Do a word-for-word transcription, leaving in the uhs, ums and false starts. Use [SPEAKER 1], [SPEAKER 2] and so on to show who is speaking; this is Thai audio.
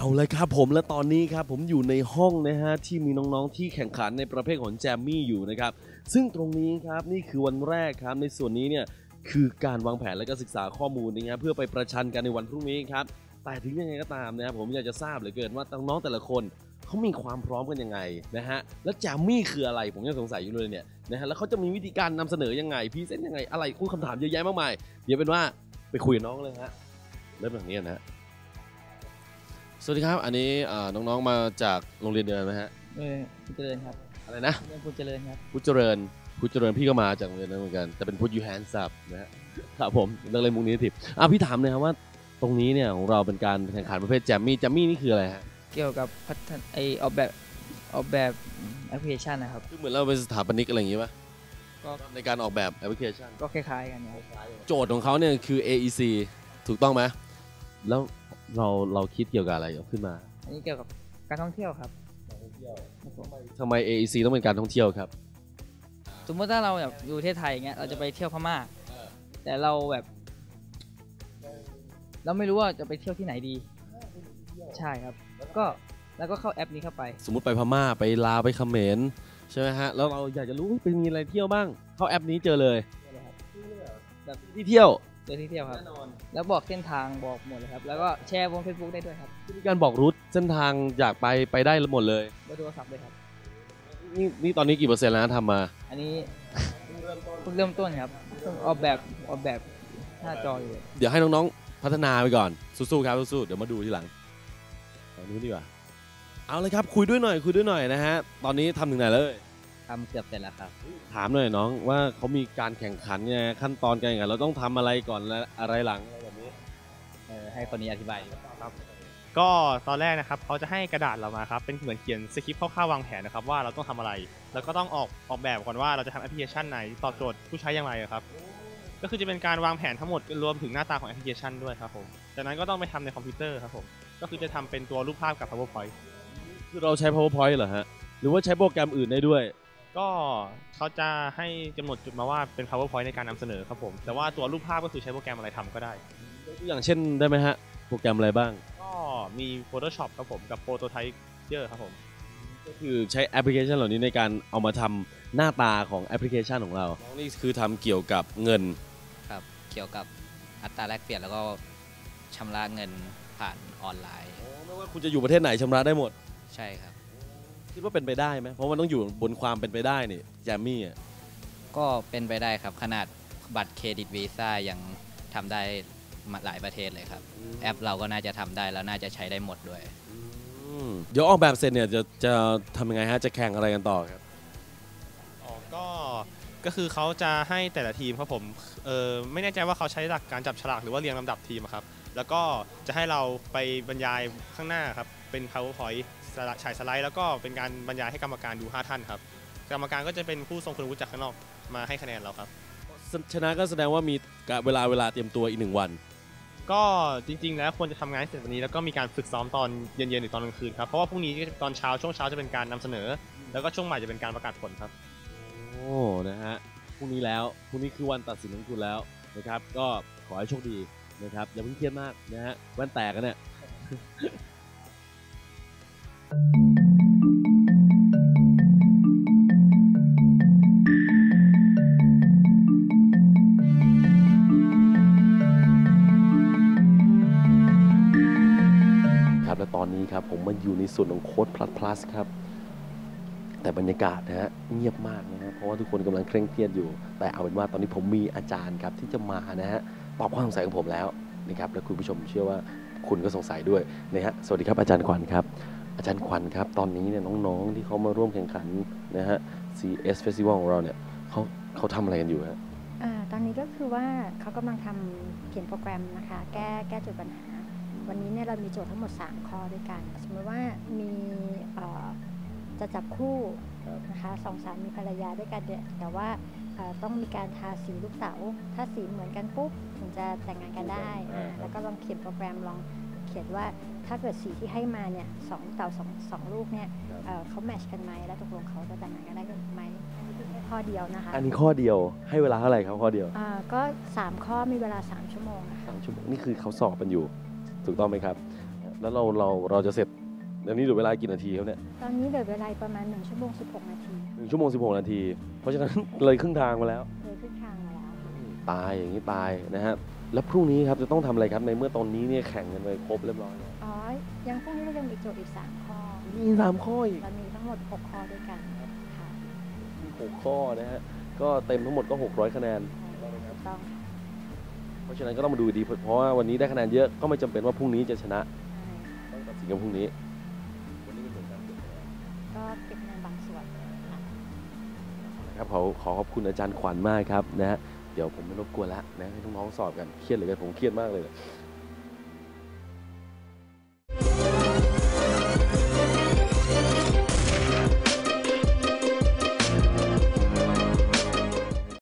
[SPEAKER 1] เลยครับผมและตอนนี้ครับผมอยู่ในห้องนะฮะที่มีน้องๆที่แข่งขันในประเภทของแจมมี่อยู่นะครับซึ่งตรงนี้ครับนี่คือวันแรกครับในส่วนนี้เนี่ยคือการวางแผนและก็ศึกษาข้อมูลนะครับเพื่อไปประชันกันในวันพรุ่งนี้ครับแต่ถึงยังไงก็ตามนะครับผมอยากจะทราบเหลือเกินว่าน้องๆแต่ละคนเขามีความพร้อมกันยังไงนะฮะแล้วแจมมี่คืออะไรผมยังสงสัยอยู่เลยเนี่ยนะฮะแล้วเขาจะมีวิธีการนำเสนอยังไงพรีเซนต์ยังไงอะไรคุยคำถามเยอะแยะมากมายเดี๋ยวเป็นว่าไปคุยกับน้องเลยฮะเริ่มจากนี้นะฮะสวัสดีครับอันนี้น้องๆมาจากโรงเรียนเดียวกันไหมฮะ
[SPEAKER 2] เออพุทธเจริญครับ
[SPEAKER 1] อะไรนะ
[SPEAKER 2] เรียนพุทธเจริญครับ
[SPEAKER 1] พุทธเจริญพุทธเจริญพี่ก็มาจากโรงเรียนนั้นเหมือนกันแต่เป็นพุทธยูแฮนซับนะฮะครับผมเรื่องเล่นมุกนี้ทิพย์อ่ะพี่ถามเลยครับว่าตรงนี้เนี่ยของเราเป็นการแข่งขันประเภทแจมมี่แจมมี่นี่คืออะไรฮะ
[SPEAKER 2] เกี่ยวกับพัฒนาไอออกแบบออกแบบแอปพลิเคชันนะครับ
[SPEAKER 1] คือเหมือนเราเป็นสถาปนิกอะไรอย่างงี้ป่ะก็ในการออกแบบแอปพลิเคชัน
[SPEAKER 2] ก็คล้ายๆกันครับ
[SPEAKER 1] โจทย์ของเขาเนี่ยคือ เอ อี ซี ถูกต้องไหมแล้วเราเราคิดเกี่ยวกับอะไรขึ้นมา
[SPEAKER 2] อันนี้เกี่ยวกับการท่องเที่ยวครับ
[SPEAKER 1] ทำไม เอ อี ซี ต้องเป็นการท่องเที่ยวครับ
[SPEAKER 2] สมมติถ้าเราแบบอยู่ประเทศไทยอย่างเงี้ยเราจะไปเที่ยวพม่าแต่เราแบบเราไม่รู้ว่าจะไปเที่ยวที่ไหนดีใช่ครับก็แล้วก็เข้าแอปนี้เข้าไป
[SPEAKER 1] สมมุติไปพม่าไปลาวไปเขมรใช่ไหมฮะแล้วเราอยากจะรู้ว่าเป็นมีอะไรเที่ยวบ้างเข้าแอปนี้เจอเลยแบบที่เที่ยว
[SPEAKER 2] เจอที่เที่ยวครับแล้วบอกเส้นทางบอกหมดเลยครับแล้วก็แชร์บน Facebook ได้ด้วยครับ
[SPEAKER 1] มีการบอกรูทเส้นทางอยากไปไปได้หมดเลย
[SPEAKER 2] บนโทรศัพท์เลยครับ
[SPEAKER 1] นี่นี่ตอนนี้กี่เปอร์เซ็นต์แล้วทำมา
[SPEAKER 2] อันนี้เพิ่งเริ่มต้นครับออกแบบออกแบบหน้าจออยู่
[SPEAKER 1] เดี๋ยวให้น้องๆพัฒนาไปก่อนสู้ๆครับสู้ๆเดี๋ยวมาดูทีหลังตอนนี้ดีกว่าเอาเลยครับคุยด้วยหน่อยคุยด้วยหน่อยนะฮะตอนนี้ทำถึงไหนเลย
[SPEAKER 2] ทำเกือบเสร็จแล้วครับ
[SPEAKER 1] ถามหน่อยน้องว่าเขามีการแข่งขันไงขั้นตอนการแข่งขันเราต้องทำอะไรก่อนและอะไรหลังอะไรแบบนี้
[SPEAKER 2] เออให้คนนี้อธิบาย
[SPEAKER 3] ครับก็ตอนแรกนะครับเขาจะให้กระดาษเรามาครับเป็นเหมือนเขียนสคริปต์คร่าวๆวางแผนนะครับว่าเราต้องทำอะไรแล้วก็ต้องออกออกแบบก่อนว่าเราจะทำแอปพลิเคชันไหนตอบโจทย์ผู้ใช้อย่างไรครับก็คือจะเป็นการวางแผนทั้งหมดรวมถึงหน้าตาของแอปพลิเคชันด้วยครับผมจากนั้นก็ต้องไปทำในคอมพิวเตอร์ครับผมก็คือจะทำเป็นตัวรูปภาพกับ PowerPoint
[SPEAKER 1] คือเราใช้ PowerPoint เหรอฮะหรือว่าใช้โปรแกรมอื่นได้ด้วย
[SPEAKER 3] ก็เขาจะให้กำหนดจุดมาว่าเป็น PowerPoint ในการนำเสนอครับผมแต่ว่าตัวรูปภาพก็คือใช้โปรแกรมอะไรทำก็ได้
[SPEAKER 1] อย่างเช่นได้ไหมฮะโปรแกรมอะไรบ้าง
[SPEAKER 3] ก็มี Photoshop ครับผมกับ Prototype เยอะครับผม
[SPEAKER 1] ก็คือใช้แอปพลิเคชันเหล่านี้ในการเอามาทำหน้าตาของแอปพลิเคชันของเรานี่คือทำเกี่ยวกับเงิน
[SPEAKER 2] ครับเกี่ยวกับอัตราแลกเปลี่ยนแล้วก็ชำระเงินผ่านออนไลน์
[SPEAKER 1] ไม่ว่าคุณจะอยู่ประเทศไหนชำระได้หมด
[SPEAKER 2] ใช่ครับ
[SPEAKER 1] คิดว่าเป็นไปได้ไหมเพราะมันต้องอยู่บนความเป็นไปได้นี่แจมมี่อ่ะ
[SPEAKER 2] ก็เป็นไปได้ครับขนาดบัตรเครดิตวีซ่ายังทำได้หลายประเทศเลยครับแอปเราก็น่าจะทำได้แล้วน่าจะใช้ได้หมดด้วย
[SPEAKER 1] เดี๋ยวออกแบบเสร็จเนี่ยจะจะทำยังไงฮะจะแข่งอะไรกันต่อครับ
[SPEAKER 3] อ๋อก็ก็คือเขาจะให้แต่ละทีมครับผมเออไม่แน่ใจว่าเขาใช้หลักการจับฉลากหรือว่าเรียงลำดับทีมครับแล้วก็จะให้เราไปบรรยายข้างหน้าครับเป็น PowerPoint ฉายสไลด์แล้วก็เป็นการบรรยายให้กรรมการดูห้าท่านครับกรรมการก็จะเป็นผู้ทรงคุณวุฒิจากข้างนอกมาให้คะแนนเราครับ
[SPEAKER 1] ชนะก็แสดงว่ามีเวลาเวลาเตรียมตัวอีกหนึ่งวัน
[SPEAKER 3] ก็จริงๆแล้วควรจะทำงานเสร็จวันนี้แล้วก็มีการฝึกซ้อมตอนเย็นๆหรือตอนกลางคืนครับเพราะว่าพรุ่งนี้ตอนเช้าช่วงเช้าจะเป็นการนำเสนอแล้วก็ช่วงบ่ายจะเป็นการประกาศผลครับ
[SPEAKER 1] โอ้นะฮะพรุ่งนี้แล้วพรุ่งนี้คือวันตัดสินของคุณแล้วนะครับก็ขอให้โชคดีนะครับอย่าเพิ่งเครียดมากนะฮะแว่นแตกกันเนี่ยครับและตอนนี้ครับผมมาอยู่ในส่วนของโค้ด plus plus ครับแต่บรรยากาศนะฮะเงียบมากนะฮะเพราะว่าทุกคนกำลังเคร่งเครียดอยู่แต่เอาเป็นว่าตอนนี้ผมมีอาจารย์ครับที่จะมานะฮะตอบความสงสัยของผมแล้วนะครับและคุณผู้ชมเชื่อว่าคุณก็สงสัยด้วยนะฮะสวัสดีครับอาจารย์ขวัญครับอาจารย์ขวัญครับตอนนี้เนี่ยน้องๆที่เขามาร่วมแข่งขันนะฮะ ซี เอส Festival ของเราเนี่ยเขาเขาทำอะไรกันอยู่ฮะ
[SPEAKER 4] ตอนนี้ก็คือว่าเขากำลังทำเขียนโปรแกรมนะคะแก้แก้โจทย์ปัญหาวันนี้เนี่ยเรามีโจทย์ทั้งหมดสามข้อด้วยกันสมมติว่ามีจะจับคู่นะคะสองสามีภรรยาด้วยกันเนี่ยแต่ว่าต้องมีการทาสีลูกเต๋าถ้าสีเหมือนกันปุ๊บถึงจะแต่งงานกันได้แล้วก็ลองเขียนโปรแกรมลองเขียนว่าถ้าเกิดสีที่ให้มาเนี่ยสองเต๋าสองสองลูกเนี่ยเขาแมทช์กันไหมแล้วตกลงเขาจะแต่งงานกันได้ไหมข้อเดียวนะคะ
[SPEAKER 1] อันนี้ข้อเดียวให้เวลาเท่าไหร่ครับข้อเดียว
[SPEAKER 4] ก็สามข้อมีเวลาสามชั่วโมง
[SPEAKER 1] สามชั่วโมงนี่คือเขาสอบกันอยู่ถูกต้องไหมครับแล้วเราเราเราจะเสร็จอันนี้เหลือเวลากี่นาทีครับเนี่ย
[SPEAKER 4] ตอนนี้เหลือเวลาประมาณหนึ่งชั่วโมงสิบหกนาที
[SPEAKER 1] หนึ่งชั่วโมงสิบหกนาที เพราะฉะนั้น เลยครึ่งทางมาแล้ว
[SPEAKER 4] เลยครึ่งทางมาแล้วค่ะ
[SPEAKER 1] ตายอย่างนี้ตายนะฮะแล้วพรุ่งนี้ครับจะต้องทำอะไรครับในเมื่อตอนนี้เนี่ยแข่งกันไปครบเรียบร้อยแล้ว
[SPEAKER 4] อ๋อ ยังพรุ่งนี้เรายังมีโจทย์อีกสามข้อ
[SPEAKER 1] มีสามข้ออีก
[SPEAKER 4] เรามีทั้งหมดหกข้อด้วยกันค่ะ
[SPEAKER 1] หกข้อนะฮะก็เต็มทั้งหมดก็หกร้อยคะแนน
[SPEAKER 4] ถูกต้องค่ะ
[SPEAKER 1] เพราะฉะนั้นก็ต้องมาดูดีเพราะว่าวันนี้ได้คะแนนเยอะก็ไม่จำเป็นว่าพรุ่งนี้จะชนะ
[SPEAKER 4] ใช่
[SPEAKER 1] ต้องตัดสินกันพรุ่งนี้วันนี้เป็นผลการเก็บคะแนน
[SPEAKER 4] ก็เก็บคะแนนบางส่วนค่ะ
[SPEAKER 1] นะครับขอขอขอบคุณอาจารย์ขวัญมากครับนะฮะเดี๋ยวผมไม่รบกวนแล้วนะให้น้องๆสอบกันเครียดเหลยกันผมเครียดมากเลย